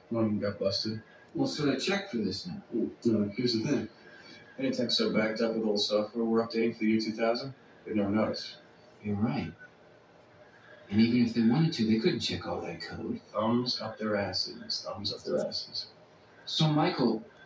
One of them got busted. Well, so they check for this now. Here's the thing. Anything so backed up with old software we're updating for the year 2000, they'd never notice. You're right. And even if they wanted to, they couldn't check all that code. Thumbs up their asses. Thumbs up their asses. So, Michael,